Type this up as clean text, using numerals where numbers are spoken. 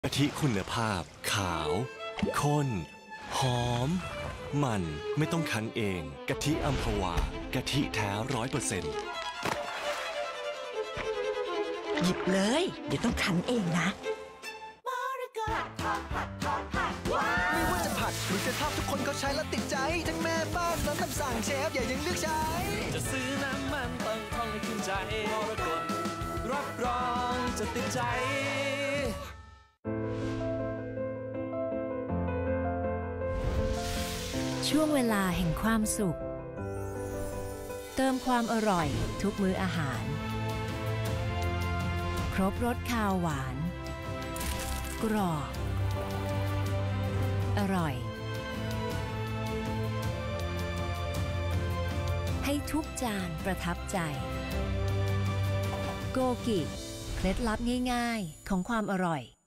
กะทิคุณภาพขาวข้นหอมมันไม่ต้องคั้นเองกะทิอัมพวากะทิแท้100% หยิบเลยเดี๋ยวต้องคั้นเองนะไม่ว่าจะผัดหรือจะทอดทุกคนเขาใช้แล้วติดใจทั้งแม่บ้านน้องคำสั่งเชฟอย่ายังเลือกใช้จะซื้อน้ำมันต้องท่องให้ขึ้นใจมรกตรับรองจะติดใจช่วงเวลาแห่งความสุขเติมความอร่อยทุกมื้ออาหารครบรสคาวหวานกรอบอร่อยให้ทุกจานประทับใจโกกิเคล็ดลับง่ายๆของความอร่อย